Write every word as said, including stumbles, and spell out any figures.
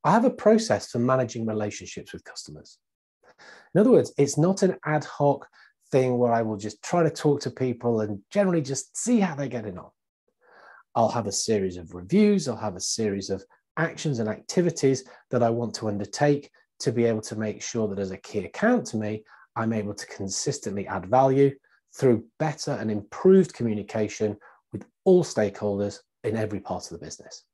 I have a process for managing relationships with customers. In other words, it's not an ad hoc thing where I will just try to talk to people and generally just see how they're getting on. I'll have a series of reviews, I'll have a series of actions and activities that I want to undertake to be able to make sure that as a key account to me, I'm able to consistently add value through better and improved communication with all stakeholders in every part of the business.